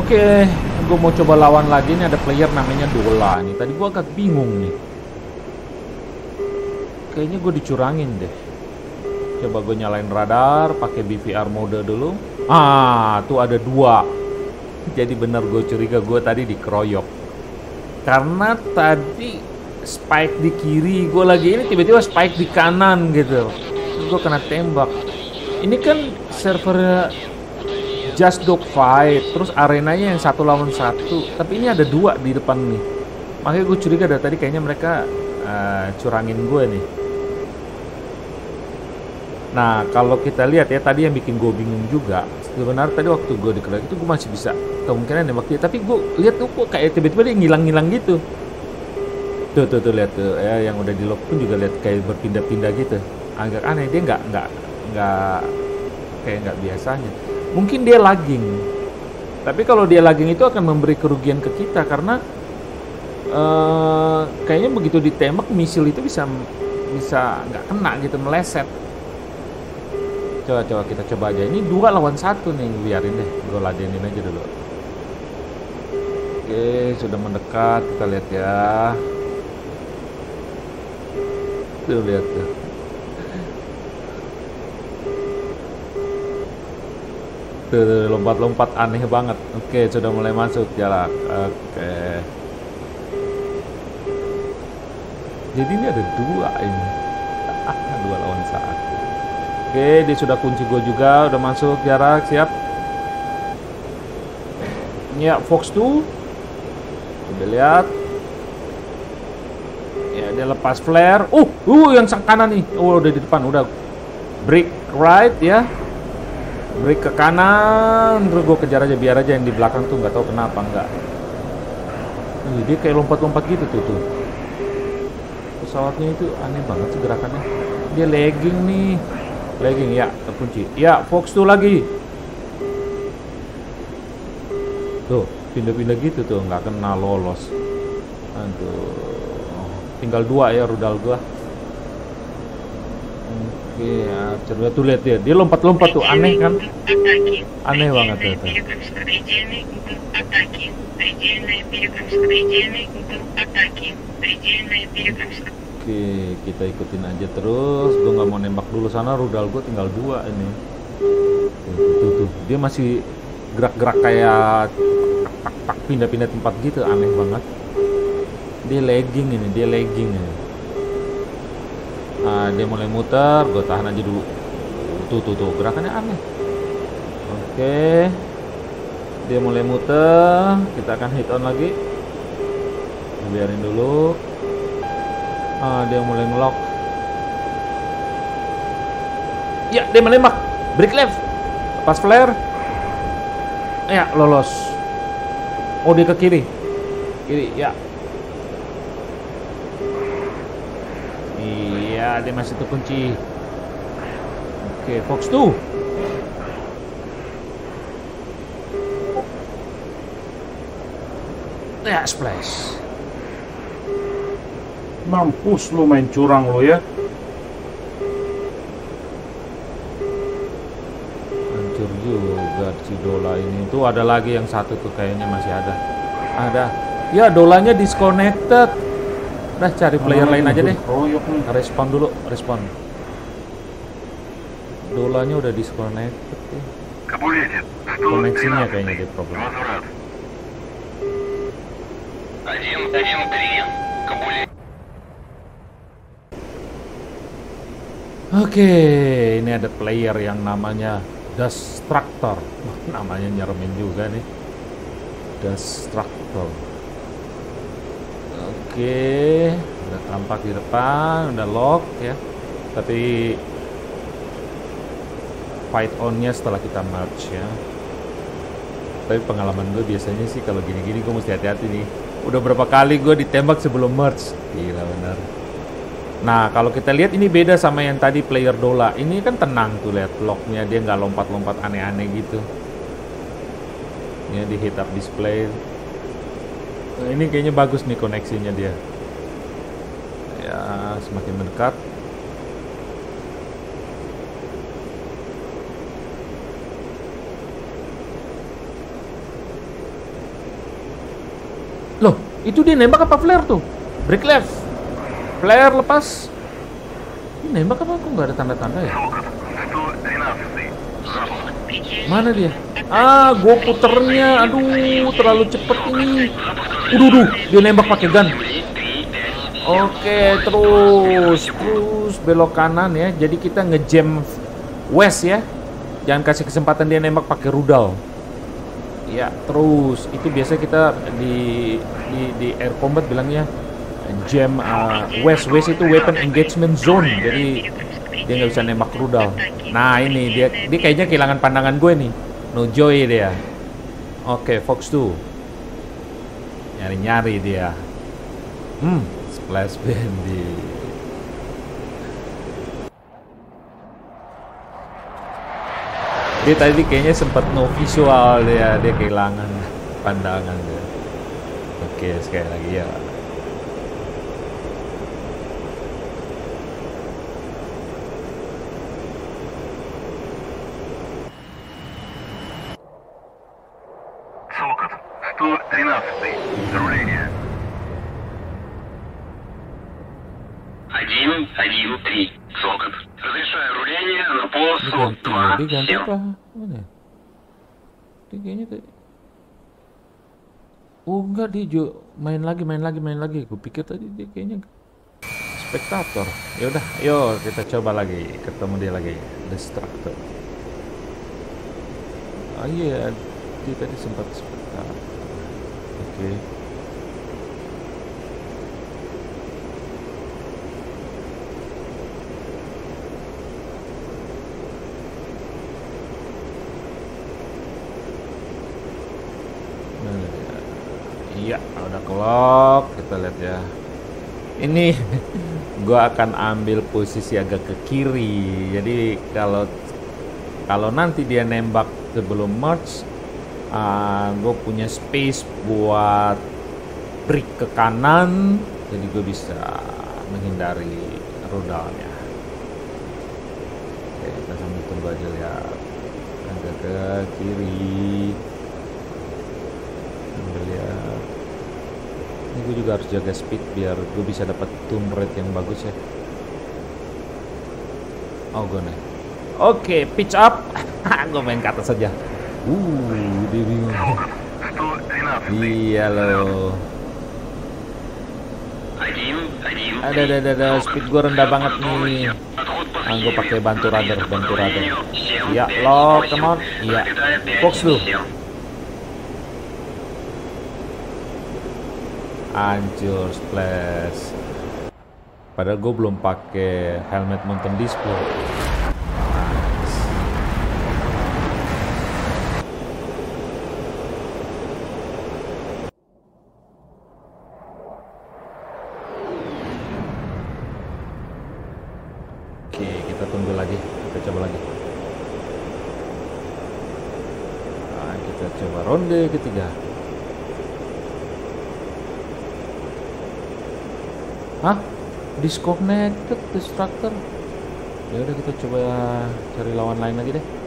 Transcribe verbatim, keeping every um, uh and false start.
Oke, gue mau coba lawan lagi. Ini ada player namanya Dola nih. Tadi gue agak bingung nih. Kayaknya gue dicurangin deh. Coba gue nyalain radar, pakai B V R mode dulu. Ah, tuh ada dua. Jadi bener gue curiga gue tadi dikeroyok. Karena tadi spike di kiri, gue lagi ini tiba-tiba spike di kanan gitu. Terus gue kena tembak. Ini kan server Just Dog Fight, terus arenanya yang satu lawan satu. Tapi ini ada dua di depan nih. Makanya gue curiga dari tadi kayaknya mereka uh, curangin gue nih. Nah, kalau kita lihat ya, tadi yang bikin gue bingung juga. Sebenarnya tadi waktu gue dikeroyok itu gue masih bisa kemungkinan nembak dia. Tapi gue lihat tuh kok kayak tiba-tiba dia ngilang-ngilang gitu. Tuh, tuh, tuh, lihat tuh. Ya, yang udah di lock pun juga lihat kayak berpindah-pindah gitu. Agak aneh, dia nggak, nggak, nggak, kayak nggak biasanya. Mungkin dia lagging. Tapi kalau dia lagging itu akan memberi kerugian ke kita. Karena uh, kayaknya begitu ditembak, misil itu bisa bisa nggak kena gitu, meleset. Coba, coba kita coba aja. Ini dua lawan satu nih, biarin deh. Gue ladenin aja dulu. Oke, sudah mendekat. Kita lihat ya. Tuh, lihat tuh. Tuh, lompat-lompat aneh banget. Oke, sudah mulai masuk jarak. Oke. Jadi ini ada dua ini. Dua lawan satu. Oke, dia sudah kunci gue juga, udah masuk jarak, siap. Ya, Fox tuh. Udah lihat. Ya, dia lepas flare. Uh, uh yang sang kanan nih. Oh, udah di depan, udah. Break right ya. Break ke kanan, terus gue kejar aja, biar aja yang di belakang tuh nggak tahu kenapa enggak. Uh, dia kayak lompat-lompat gitu tuh tuh. Pesawatnya itu aneh banget sih gerakannya. Dia lagging nih. Lagging ya, terkunci. Ya, Fox tuh lagi. Tuh, pindah-pindah gitu tuh, nggak kena lolos. Aduh. Tinggal dua ya rudal gua. Oke, ya, coba tuh lihat dia. Dia lompat-lompat tuh, aneh kan? Aneh banget tuh. tuh. Oke, kita ikutin aja terus. Gue nggak mau nembak dulu sana, rudal gue tinggal dua ini. Tuh, tuh, tuh. Dia masih gerak-gerak kayak tak-tak pindah-pindah tempat gitu, aneh banget. Dia lagging ini, dia lagging ini. Nah, dia mulai muter, gue tahan aja dulu. Tuh, tuh, tuh, gerakannya aneh. Oke, dia mulai muter, kita akan hit on lagi. Biarin dulu. Ah, dia mulai ngelock. Ya, dia menembak. Break left. Lepas flare. Ya, lolos. Oh, dia ke kiri. Kiri, ya. Iya, dia masih terkunci. Oke, Fox tuh. Ya, splash. Mampus lu main curang lo ya. Hancur juga si Dola ini. Tuh ada lagi yang satu tuh kayaknya masih ada. Ada. Ya, Dolanya disconnected. Udah cari player lain aja deh. Respon dulu, respon. Dolanya udah disconnected ya. Koneksinya kayaknya dia problem. Oke, ini ada player yang namanya Destructor. Wah, namanya nyeremin juga nih. Destructor. Oke, udah tampak di depan, udah lock ya. Tapi fight on-nya setelah kita merge ya. Tapi pengalaman gue biasanya sih kalau gini-gini gue mesti hati-hati nih. Udah berapa kali gue ditembak sebelum merge. Gila bener. Nah, kalau kita lihat ini beda sama yang tadi player Dola. Ini kan tenang tuh, lihat locknya, dia nggak lompat-lompat aneh-aneh gitu. Ya, di head up display. Nah, ini kayaknya bagus nih koneksinya dia. Ya, semakin mendekat. Itu dia nembak apa flare tuh? Break left. Flare lepas. Ini nembak apa? Kok nggak ada tanda-tanda ya? Mana dia? Ah, gue puternya. Aduh, terlalu cepet ini. Uduh, uduh, dia nembak pakai gun. Oke, terus, terus belok kanan ya. Jadi kita ngejam west ya. Jangan kasih kesempatan dia nembak pakai rudal. Ya, terus itu biasa kita di di, di air combat bilangnya jam uh, west. West itu weapon engagement zone. Jadi dia nggak bisa nembak rudal. Nah ini dia, dia kayaknya kehilangan pandangan gue nih. No joy dia. Oke, Fox two. Nyari-nyari dia. Hmm, splash bandit. Dia tadi kayaknya sempat no visual dia, dia kehilangan pandangan dia. Oke, sekali lagi ya. сто тринадцать. Руление. один, один, три. Сокот. Разрешаю руление на полосу два, Dia ganti семь. apa? Mana? Dia kayaknya tadi. Oh enggak, dia jo main lagi, main lagi, main lagi. Gue pikir tadi dia kayaknya spektator. Ya udah, ayo kita coba lagi. Ketemu dia lagi. Destructor. Oh iya, dia tadi sempat spektator. Oke. Iya, udah kelok. Kita lihat ya. Ini gua akan ambil posisi agak ke kiri. Jadi kalau kalau nanti dia nembak sebelum merge, uh, gue punya space buat break ke kanan. Jadi gue bisa menghindari rudalnya. Oke, kita sambil tunggu aja lihat. Agak ke kiri. Lihat. Ini gue juga harus jaga speed biar gue bisa dapat turn rate yang bagus ya. Oh gue naik. Oke, pitch up. Gue main ke atas saja. Uh, dia bingung. сто тринадцать. Iya loh. один, один, Ada, ada, ada, ada. Speed gue rendah banget nih. Ah, gue pakai bantu radar, bantu radar. Iya, lock, come on. Iya. Fox tuh. Hancur, splash. Padahal gue belum pakai helmet mountain display. Nice. Oke, kita tunggu lagi. Kita coba lagi. Nah, kita coba ronde ketiga. Hah? Disconnected destructor. Ya udah kita coba cari lawan lain lagi deh.